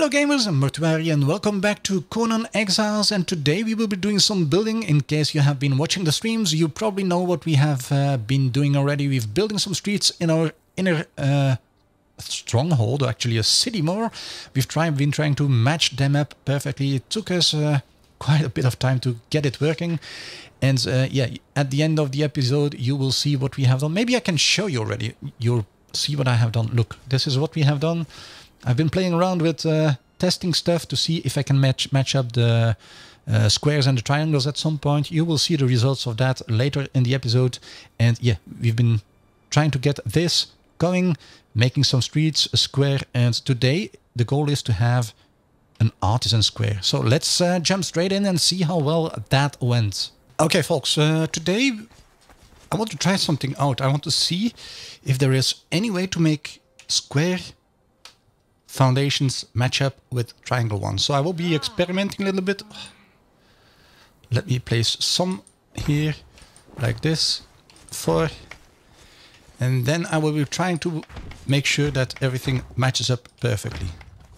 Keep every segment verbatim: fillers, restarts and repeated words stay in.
Hello gamers, I'm Mortuary and welcome back to Conan Exiles, and today we will be doing some building. In case you have been watching the streams, you probably know what we have uh, been doing already. We've building some streets in our inner uh, stronghold, or actually a city more. We've tried, been trying to match them up perfectly. It took us uh, quite a bit of time to get it working. And uh, yeah, at the end of the episode you will see what we have done. Maybe I can show you already. You'll see what I have done. Look, this is what we have done. I've been playing around with uh, testing stuff to see if I can match match up the uh, squares and the triangles at some point. You will see the results of that later in the episode. And yeah, we've been trying to get this going, making some streets, a square, and today the goal is to have an artisan square. So let's uh, jump straight in and see how well that went. Okay folks, uh, today I want to try something out. I want to see if there is any way to make square foundations match up with triangle ones. So I will be experimenting a little bit. Let me place some here like this, four, and then I will be trying to make sure that everything matches up perfectly.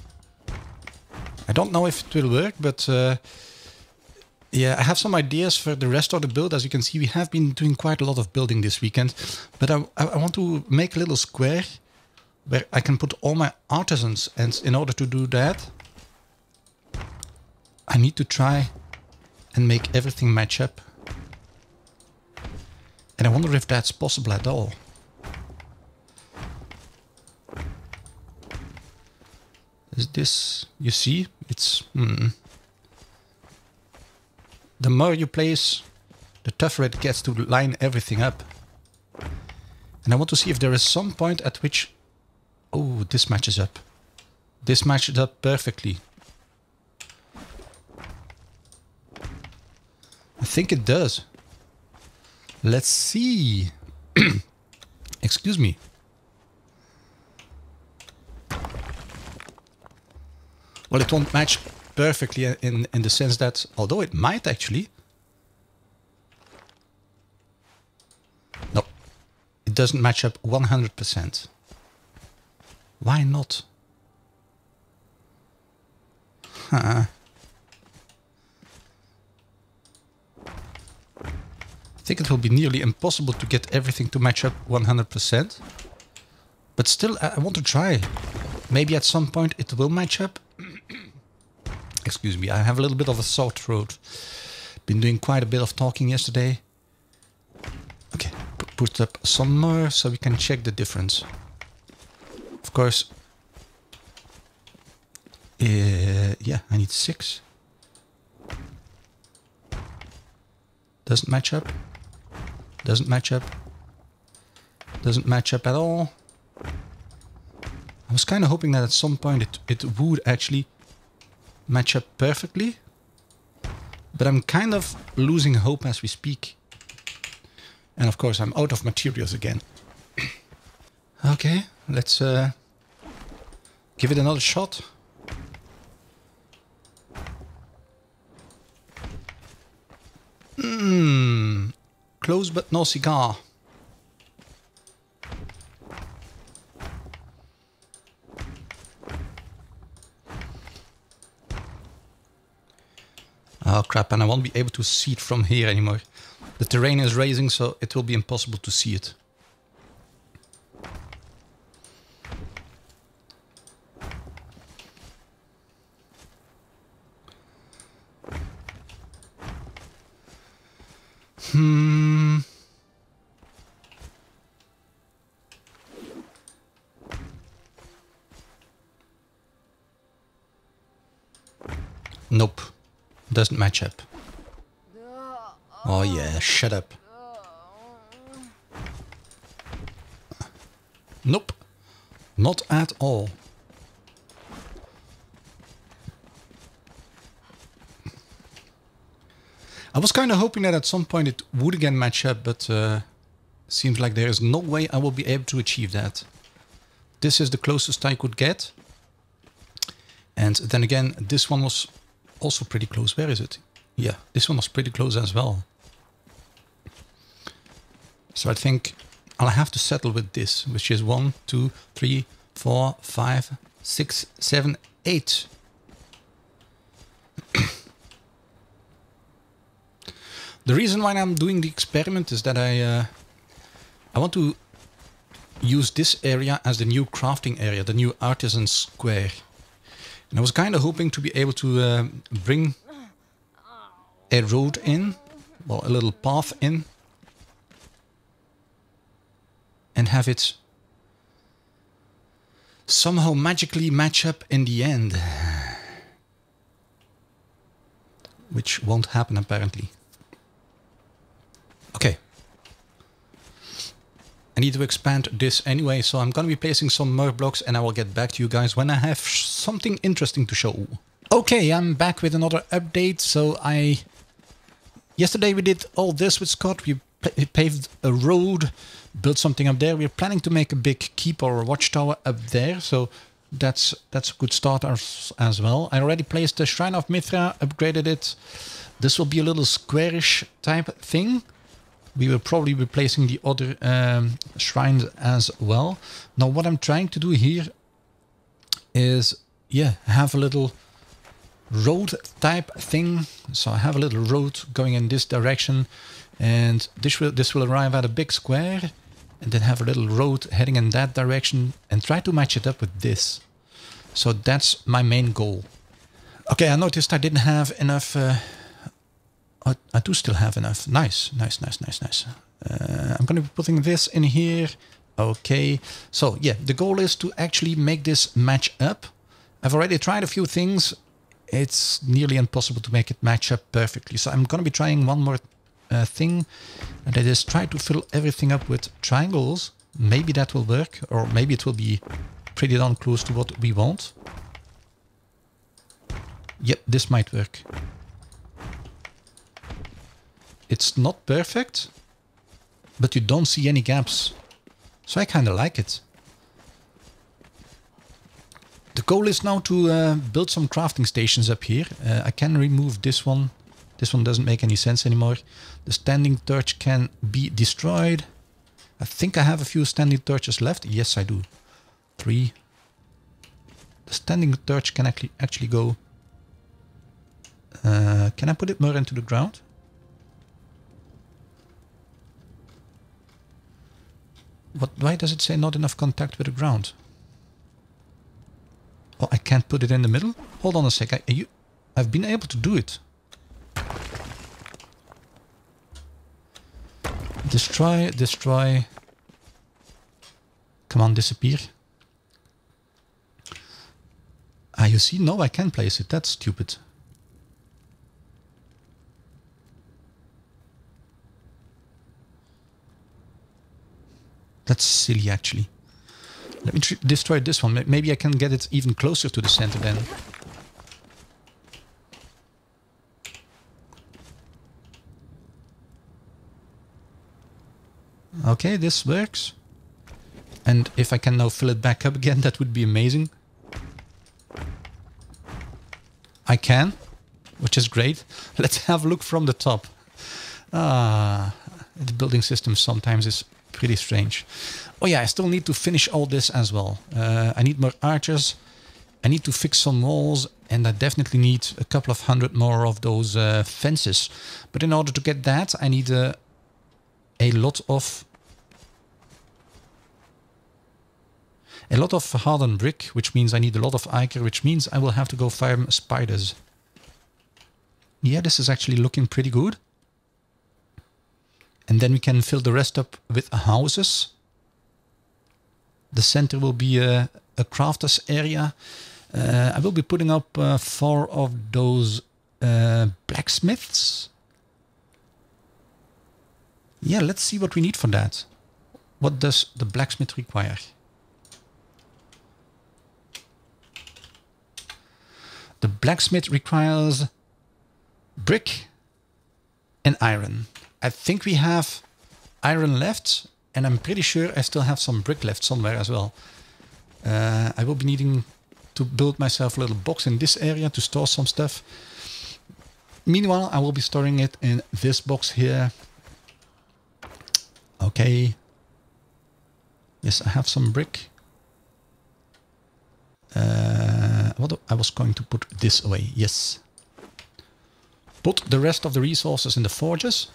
I don't know if it will work, but uh, yeah, I have some ideas for the rest of the build. As you can see, we have been doing quite a lot of building this weekend, but I, I want to make a little square where I can put all my artisans, and in order to do that I need to try and make everything match up. And I wonder if that's possible at all. Is this, you see, it's hmm. The more you place, the tougher it gets to line everything up. And I want to see if there is some point at which, oh, this matches up. This matches up perfectly. I think it does. Let's see. Excuse me. Well, it won't match perfectly in, in the sense that, although it might actually. No, it doesn't match up one hundred percent. Why not? Huh. I think it will be nearly impossible to get everything to match up one hundred percent. But still, I want to try. Maybe at some point it will match up. Excuse me, I have a little bit of a sore throat. Been doing quite a bit of talking yesterday. Okay, put up some more so we can check the difference. Of course, uh, yeah, I need six. Doesn't match up. Doesn't match up. Doesn't match up at all. I was kind of hoping that at some point it, it would actually match up perfectly. But I'm kind of losing hope as we speak. And of course I'm out of materials again. Okay, let's uh, give it another shot. Mmm, close but no cigar. Oh crap, and I won't be able to see it from here anymore. The terrain is raising, so it will be impossible to see it. Hmm. Nope. Doesn't match up. Oh yeah, shut up. Nope. Not at all. I was kind of hoping that at some point it would again match up, but uh, seems like there is no way I will be able to achieve that. This is the closest I could get. And then again, this one was also pretty close. Where is it? Yeah, this one was pretty close as well. So I think I'll have to settle with this, which is one, two, three, four, five, six, seven, eight The reason why I'm doing the experiment is that I uh, I want to use this area as the new crafting area, the new Artisans Square. And I was kind of hoping to be able to uh, bring a road in, well, a little path in, and have it somehow magically match up in the end. Which won't happen apparently. Okay. I need to expand this anyway, so I'm gonna be placing some more blocks and I will get back to you guys when I have something interesting to show. Okay, I'm back with another update. So I... Yesterday we did all this with Scott. We paved a road, built something up there. We're planning to make a big keep or a watchtower up there, so that's that's a good start as, as well. I already placed the Shrine of Mithra, upgraded it. This will be a little squarish type thing. We will probably be placing the other um, shrines as well. Now what I'm trying to do here is, yeah, have a little road type thing. So I have a little road going in this direction, and this will this will arrive at a big square, and then have a little road heading in that direction, and try to match it up with this. So that's my main goal. Okay, I noticed I didn't have enough. Uh, I, I do still have enough. Nice, nice, nice, nice, nice. Uh, I'm going to be putting this in here. Okay, so yeah, the goal is to actually make this match up. I've already tried a few things. It's nearly impossible to make it match up perfectly. So I'm going to be trying one more uh, thing, and that is try to fill everything up with triangles. Maybe that will work, or maybe it will be pretty darn close to what we want. Yep, this might work. It's not perfect, but you don't see any gaps. So I kind of like it. The goal is now to uh, build some crafting stations up here. Uh, I can remove this one. This one doesn't make any sense anymore. The standing torch can be destroyed. I think I have a few standing torches left. Yes, I do. Three. The standing torch can actually actually go. Uh, can I put it more into the ground? What? Why does it say not enough contact with the ground? Oh, I can't put it in the middle? Hold on a sec. I, you, I've been able to do it. Destroy, destroy. Come on, disappear. Ah, you see? No, I can place it. That's stupid. That's silly, actually. Let me destroy this one. Maybe I can get it even closer to the center then. Okay, this works. And if I can now fill it back up again, that would be amazing. I can, which is great. Let's have a look from the top. Ah, the building system sometimes is pretty strange. Oh yeah, I still need to finish all this as well. Uh, I need more archers. I need to fix some walls, and I definitely need a couple of hundred more of those uh, fences. But in order to get that, I need uh, a lot of a lot of hardened brick, which means I need a lot of ichor, which means I will have to go farm spiders. Yeah, this is actually looking pretty good. And then we can fill the rest up with houses. The center will be a, a crafters area. Uh, I will be putting up uh, four of those uh, blacksmiths. Yeah, let's see what we need for that. What does the blacksmith require? The blacksmith requires brick and iron. I think we have iron left, and I'm pretty sure I still have some brick left somewhere as well. Uh, I will be needing to build myself a little box in this area to store some stuff. Meanwhile, I will be storing it in this box here. Okay. Yes, I have some brick. Uh, what I was going to put this away. Yes. put the rest of the resources in the forges.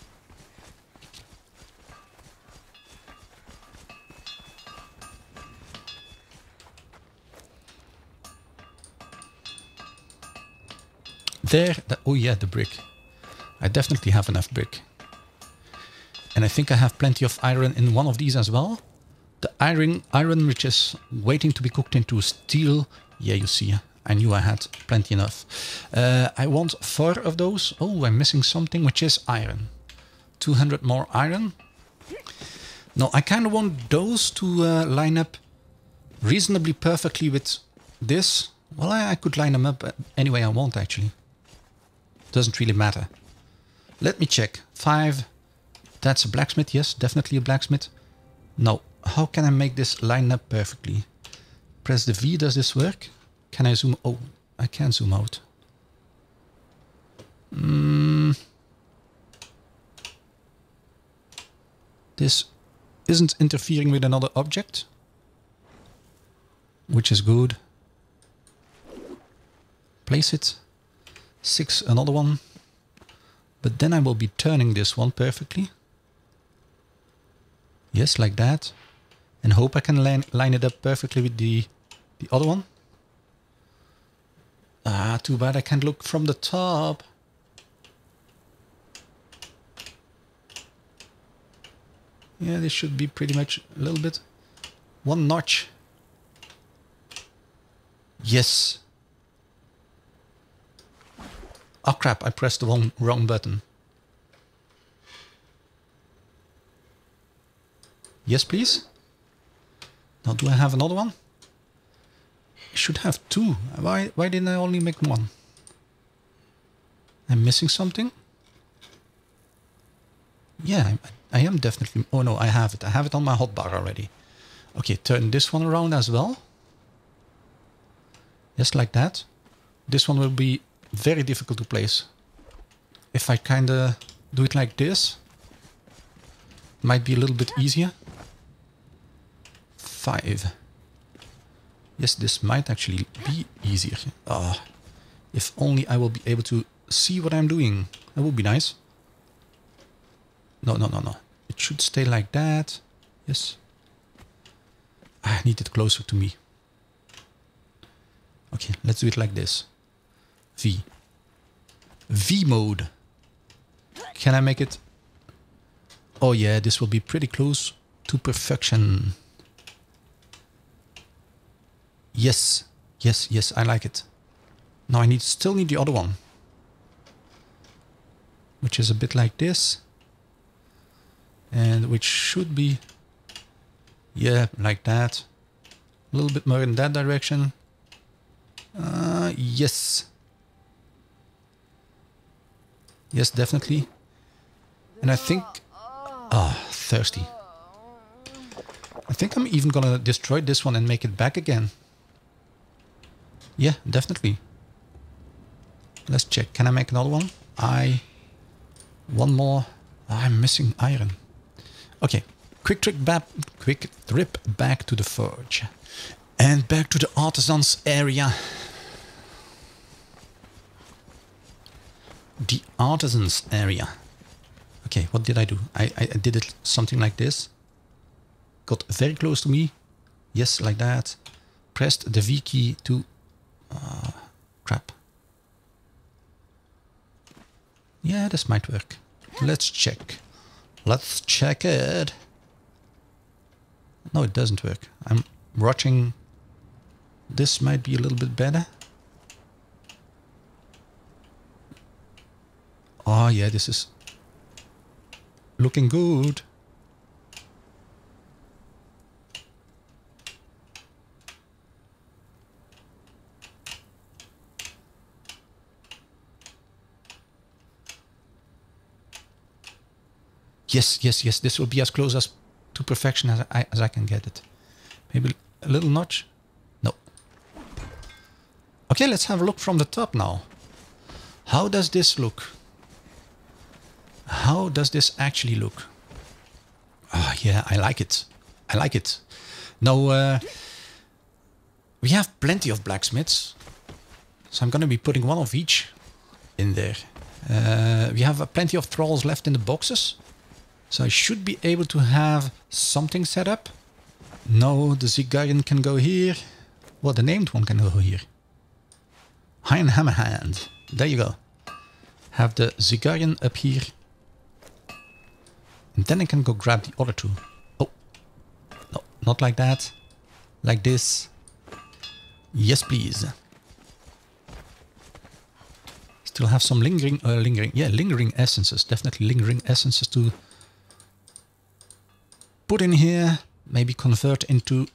There, the, oh yeah, the brick. I definitely have enough brick. And I think I have plenty of iron in one of these as well. The iron, iron which is waiting to be cooked into steel. Yeah, you see, I knew I had plenty enough. Uh, I want four of those. Oh, I'm missing something, which is iron. two hundred more iron. No, I kind of want those to uh, line up reasonably perfectly with this. Well, I, I could line them up any way I want, actually. Doesn't really matter. Let me check. Five. That's a blacksmith. Yes, definitely a blacksmith. No. How can I make this line up perfectly? Press the V. Does this work? Can I zoom? Oh, I can't zoom out. Mm. This isn't interfering with another object, which is good. Place it. Six, another one. But then I will be turning this one perfectly. Yes, like that. And hope I can line, line it up perfectly with the, the other one. Ah, too bad I can't look from the top. Yeah, this should be pretty much a little bit. One notch. Yes. Oh crap, I pressed the wrong, wrong button. Yes, please. Now, do I have another one? I should have two. Why, why didn't I only make one? I'm missing something? Yeah, I, I am definitely... Oh no, I have it. I have it on my hotbar already. Okay, turn this one around as well. Just like that. This one will be very difficult to place. If I kind of do it like this, might be a little bit easier. Five. Yes, this might actually be easier. Ah, if only I will be able to see what I'm doing. That would be nice. No, no, no, no. It should stay like that. Yes. I need it closer to me. Okay, let's do it like this. V. V mode. Can I make it? Oh yeah, this will be pretty close to perfection. Yes, yes, yes, I like it. Now I need still need the other one, which is a bit like this, and which should be, yeah, like that. A little bit more in that direction. Uh, yes. Yes, definitely. And I think... Ah, oh, thirsty. I think I'm even gonna destroy this one and make it back again. Yeah, definitely. Let's check. Can I make another one? I... One more. Oh, I'm missing iron. Okay. Quick trip back, quick trip back to the forge. And back to the Artisans Area. The Artisans Area. Okay, what did I do? I, I, I did it something like this. Got very close to me. Yes, like that. Pressed the V key to... Uh, crap. Yeah, this might work. Let's check. Let's check it. No, it doesn't work. I'm watching. This might be a little bit better. Oh yeah, this is looking good. Yes, yes, yes, this will be as close as to perfection as I, as I can get it. Maybe a little notch? No. Okay, let's have a look from the top now. How does this look? How does this actually look? Oh, yeah, I like it. I like it. Now, uh, we have plenty of blacksmiths. So I'm going to be putting one of each in there. Uh, we have uh, plenty of thralls left in the boxes. So I should be able to have something set up. No, the Zigarian can go here. Well, the named one can go here. Iron Hammerhand. There you go. Have the Zigarian up here. And then I can go grab the other two. Oh. No, not like that. Like this. Yes, please. Still have some lingering, uh, lingering, yeah, lingering essences. Definitely lingering essences to put in here. Maybe convert into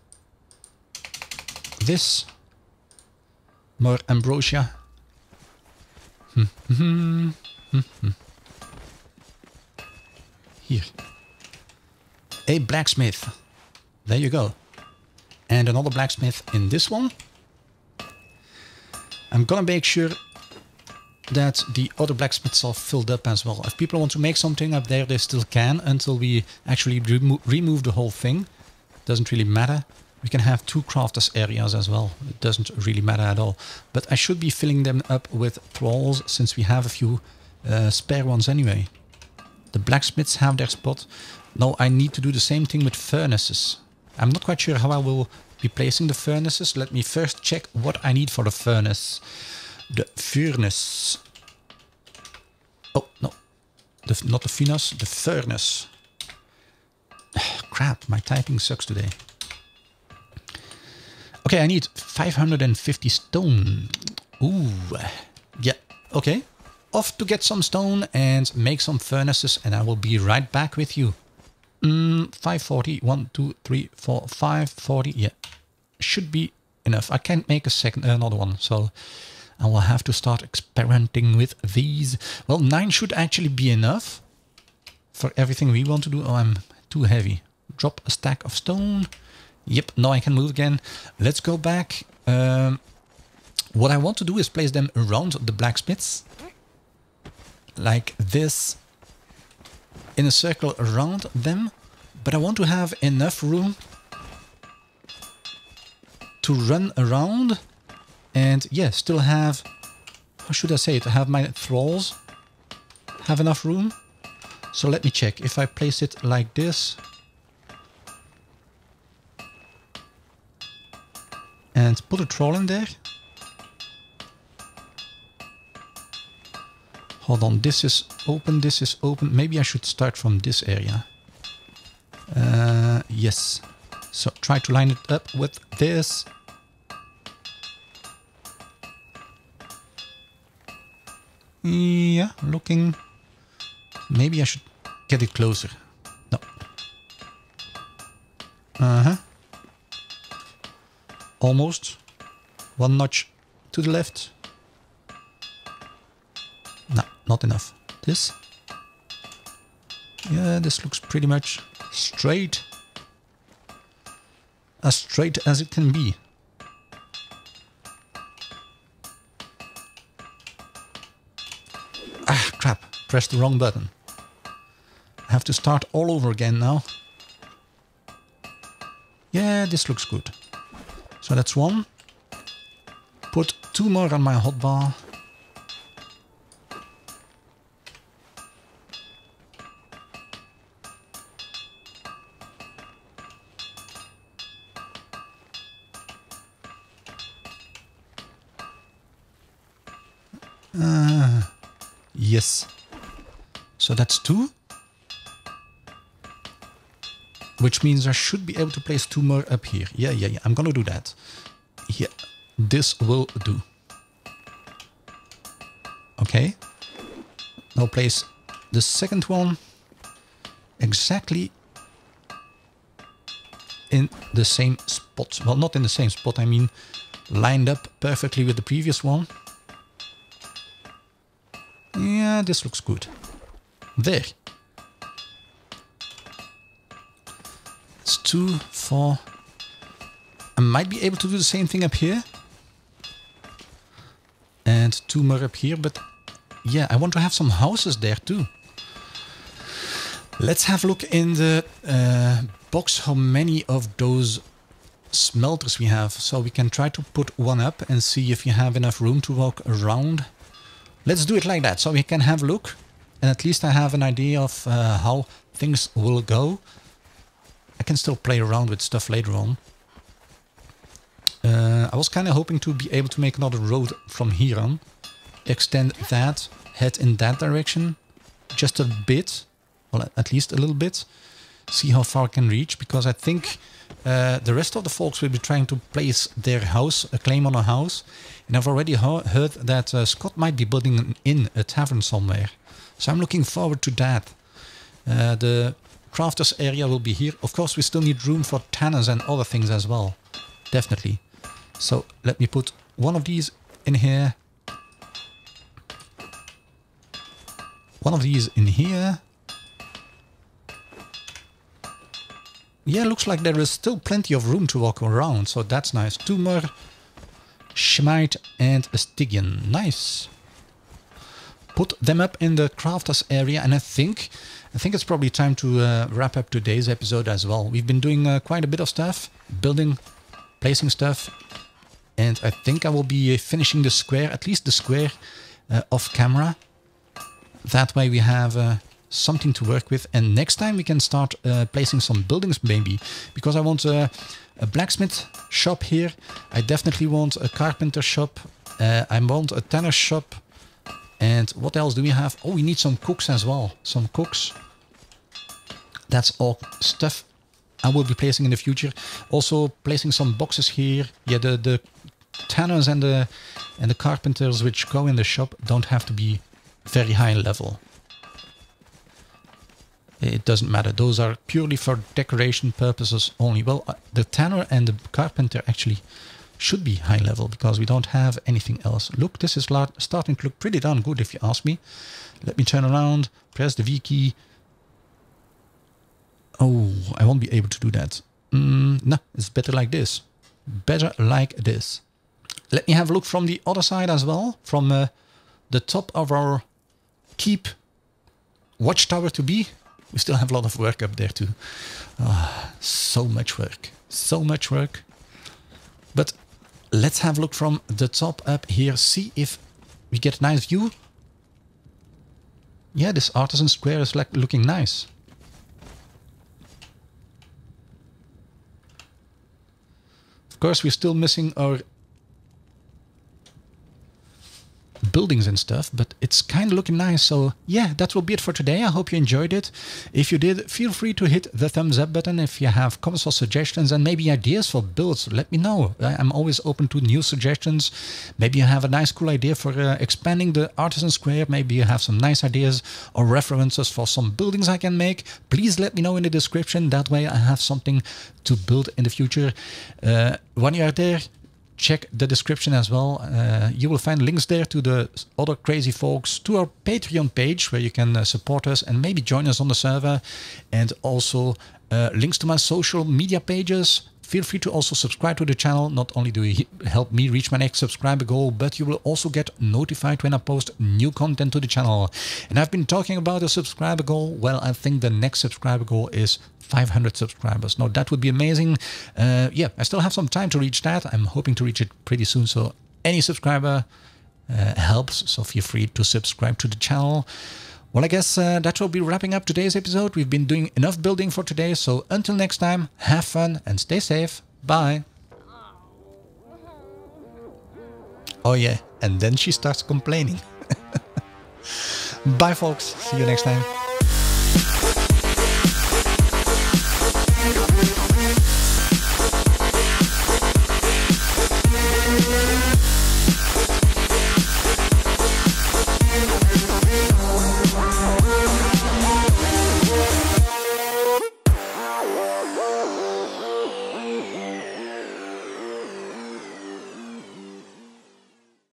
this. More ambrosia. Hmm, hmm, hmm, hmm. Here. A blacksmith. There you go. And another blacksmith in this one. I'm gonna make sure that the other blacksmiths are filled up as well. If people want to make something up there, they still can until we actually remo remove the whole thing. Doesn't really matter. We can have two crafters areas as well. It doesn't really matter at all. But I should be filling them up with thralls since we have a few uh, spare ones anyway. The blacksmiths have their spot. Now I need to do the same thing with furnaces. I'm not quite sure how I will be placing the furnaces. Let me first check what I need for the furnace. The furnace. Oh, no. The, not the furnace, the furnace. Crap, my typing sucks today. Okay, I need five hundred fifty stone. Ooh. Yeah, okay. Off to get some stone and make some furnaces, and I will be right back with you. Mm, five forty, one, two, three, four, five forty. Yeah, should be enough. I can't make a second, uh, another one, so I will have to start experimenting with these. Well, nine should actually be enough for everything we want to do. Oh, I'm too heavy. Drop a stack of stone. Yep, now I can move again. Let's go back. Um, what I want to do is place them around the blacksmiths. Like this. In a circle around them. But I want to have enough room to run around. And yeah, still have... How should I say it? Have my thralls have enough room. So let me check. If I place it like this... and put a troll in there. Hold on, this is open, this is open. Maybe I should start from this area. Uh, yes. So try to line it up with this. Yeah, looking... Maybe I should get it closer. No. Uh-huh. Almost. One notch to the left. No, not enough. This. Yeah, this looks pretty much straight. As straight as it can be. Ah, crap. Pressed the wrong button. I have to start all over again now. Yeah, this looks good. So that's one. Put two more on my hotbar. Uh, yes. So that's two. Which means I should be able to place two more up here. Yeah, yeah, yeah. I'm gonna do that. Yeah, this will do. Okay. Now place the second one exactly in the same spot. Well, not in the same spot. I mean, lined up perfectly with the previous one. Yeah, this looks good. There. It's two, four. I might be able to do the same thing up here. And two more up here, but yeah, I want to have some houses there too. Let's have a look in the uh, box how many of those smelters we have. So we can try to put one up and see if you have enough room to walk around. let's do it like that so we can have a look. And at least I have an idea of uh, how things will go. I can still play around with stuff later on. Uh, I was kind of hoping to be able to make another road from here on. Extend that, head in that direction. Just a bit. Well, at least a little bit. See how far I can reach. Because I think uh, the rest of the folks will be trying to place their house, a claim on a house. And I've already heard that uh, Scott might be building an inn, a tavern somewhere. So I'm looking forward to that. Uh, the crafters area will be here. Of course, we still need room for tanners and other things as well. Definitely. So let me put one of these in here. One of these in here. Yeah, looks like there is still plenty of room to walk around, so that's nice. Two more Schmite and a Stygian. Nice. Put them up in the crafters area, and I think I think it's probably time to uh, wrap up today's episode as well. We've been doing uh, quite a bit of stuff, building, placing stuff, and I think I will be finishing the square, at least the square, uh, off camera. That way we have uh, something to work with, and next time we can start uh, placing some buildings maybe, because I want uh, a blacksmith shop here. I definitely want a carpenter shop. Uh, I want a tanner shop. And what else do we have? Oh, we need some cooks as well. Some cooks. That's all stuff I will be placing in the future. Also placing some boxes here. Yeah, the, the tanners and the and the carpenters which go in the shop don't have to be very high level. It doesn't matter. Those are purely for decoration purposes only. Well, uh, the tanner and the carpenter actually should be high level because we don't have anything else. Look, this is starting to look pretty darn good if you ask me. Let me turn around, press the V key. Oh, I won't be able to do that. Mm, no, it's better like this. Better like this. Let me have a look from the other side as well. From uh, the top of our keep watchtower to be. We still have a lot of work up there too. Oh, so much work. So much work. But let's have a look from the top up here. See if we get a nice view. Yeah, this Artisans Square is like looking nice. Of course, we're still missing our buildings and stuff, but it's kind of looking nice. So yeah, that will be it for today. I hope you enjoyed it. If you did, feel free to hit the thumbs up button. If you have comments or suggestions and maybe ideas for builds, let me know. I'm always open to new suggestions. Maybe you have a nice cool idea for uh, expanding the Artisans Square. Maybe you have some nice ideas or references for some buildings I can make. Please let me know in the description. That way I have something to build in the future. Uh, when you are there, check the description as well. Uh, you will find links there to the other crazy folks, to our Patreon page where you can uh, support us and maybe join us on the server, and also uh, links to my social media pages. Feel free to also subscribe to the channel. Not only do you help me reach my next subscriber goal, but you will also get notified when I post new content to the channel. And I've been talking about a subscriber goal. Well, I think the next subscriber goal is five hundred subscribers. Now that would be amazing. Uh, yeah, I still have some time to reach that. I'm hoping to reach it pretty soon. So any subscriber uh, helps. So feel free to subscribe to the channel. Well, I guess uh, that will be wrapping up today's episode. We've been doing enough building for today. So until next time, have fun and stay safe. Bye. Oh yeah, and then she starts complaining. Bye folks. See you next time.